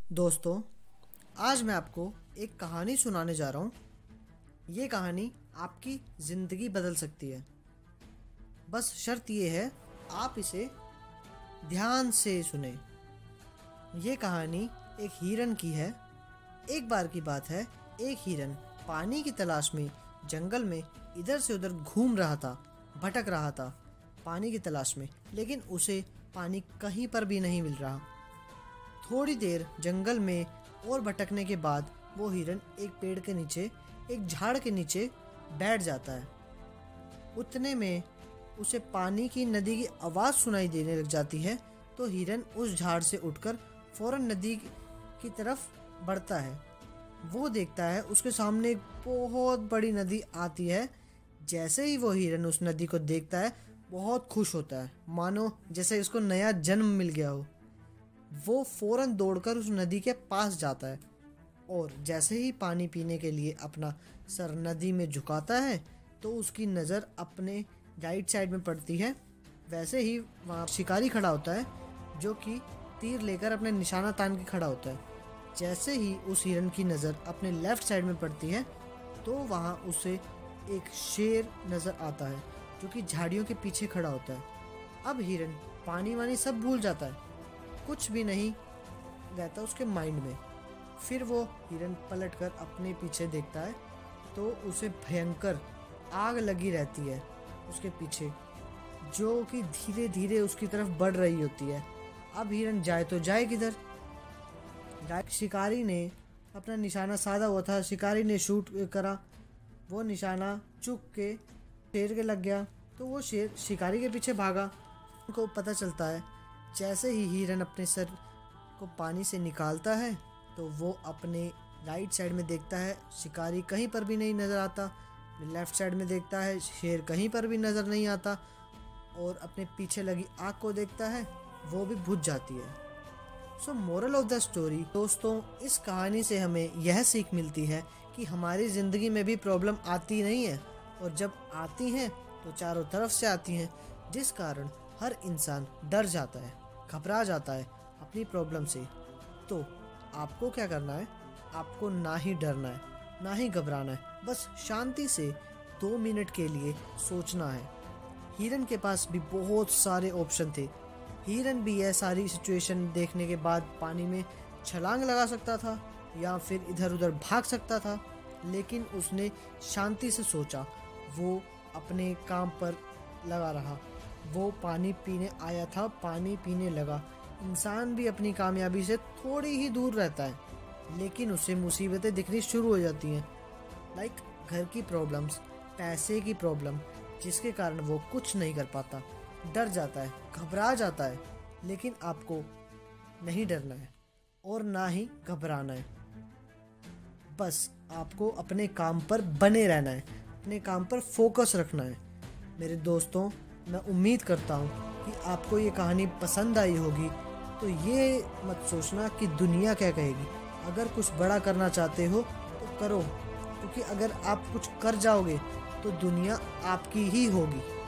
दोस्तों, आज मैं आपको एक कहानी सुनाने जा रहा हूँ। ये कहानी आपकी ज़िंदगी बदल सकती है। बस शर्त ये है, आप इसे ध्यान से सुने। ये कहानी एक हिरन की है। एक बार की बात है, एक हिरन पानी की तलाश में जंगल में इधर से उधर घूम रहा था, भटक रहा था पानी की तलाश में, लेकिन उसे पानी कहीं पर भी नहीं मिल रहा। थोड़ी देर जंगल में और भटकने के बाद वो हिरन एक पेड़ के नीचे, एक झाड़ के नीचे बैठ जाता है। उतने में उसे पानी की नदी की आवाज़ सुनाई देने लग जाती है। तो हिरन उस झाड़ से उठकर फौरन नदी की तरफ बढ़ता है। वो देखता है उसके सामने एक बहुत बड़ी नदी आती है। जैसे ही वो हिरन उस नदी को देखता है, बहुत खुश होता है, मानो जैसे उसको नया जन्म मिल गया हो। वो फौरन दौड़कर उस नदी के पास जाता है और जैसे ही पानी पीने के लिए अपना सर नदी में झुकाता है तो उसकी नज़र अपने राइट साइड में पड़ती है। वैसे ही वहाँ शिकारी खड़ा होता है, जो कि तीर लेकर अपने निशाना तान के खड़ा होता है। जैसे ही उस हिरन की नज़र अपने लेफ्ट साइड में पड़ती है तो वहाँ उसे एक शेर नज़र आता है, जो कि झाड़ियों के पीछे खड़ा होता है। अब हिरन पानी वानी सब भूल जाता है, कुछ भी नहीं रहता उसके माइंड में। फिर वो हिरन पलटकर अपने पीछे देखता है तो उसे भयंकर आग लगी रहती है उसके पीछे, जो कि धीरे धीरे उसकी तरफ बढ़ रही होती है। अब हिरन जाए तो जाए किधर। शिकारी ने अपना निशाना साधा हुआ था, शिकारी ने शूट करा, वो निशाना चूक के शेर के लग गया। तो वो शेर शिकारी के पीछे भागा। उनको पता चलता है, जैसे ही हिरन अपने सर को पानी से निकालता है तो वो अपने राइट साइड में देखता है, शिकारी कहीं पर भी नहीं नज़र आता। लेफ्ट साइड में देखता है, शेर कहीं पर भी नज़र नहीं आता। और अपने पीछे लगी आग को देखता है, वो भी बुझ जाती है। So moral of the story दोस्तों, इस कहानी से हमें यह सीख मिलती है कि हमारी ज़िंदगी में भी प्रॉब्लम आती नहीं है, और जब आती हैं तो चारों तरफ से आती हैं, जिस कारण हर इंसान डर जाता है, घबरा जाता है अपनी प्रॉब्लम से। तो आपको क्या करना है? आपको ना ही डरना है, ना ही घबराना है, बस शांति से 2 मिनट के लिए सोचना है। हिरन के पास भी बहुत सारे ऑप्शन थे। हिरन भी यह सारी सिचुएशन देखने के बाद पानी में छलांग लगा सकता था या फिर इधर उधर भाग सकता था, लेकिन उसने शांति से सोचा। वो अपने काम पर लगा रहा। वो पानी पीने आया था, पानी पीने लगा। इंसान भी अपनी कामयाबी से थोड़ी ही दूर रहता है, लेकिन उसे मुसीबतें दिखनी शुरू हो जाती हैं, लाइक घर की प्रॉब्लम्स, पैसे की प्रॉब्लम, जिसके कारण वो कुछ नहीं कर पाता, डर जाता है, घबरा जाता है। लेकिन आपको नहीं डरना है और ना ही घबराना है। बस आपको अपने काम पर बने रहना है, अपने काम पर फोकस रखना है। मेरे दोस्तों, मैं उम्मीद करता हूँ कि आपको ये कहानी पसंद आई होगी। तो ये मत सोचना कि दुनिया क्या कहेगी। अगर कुछ बड़ा करना चाहते हो तो करो, क्योंकि अगर आप कुछ कर जाओगे तो दुनिया आपकी ही होगी।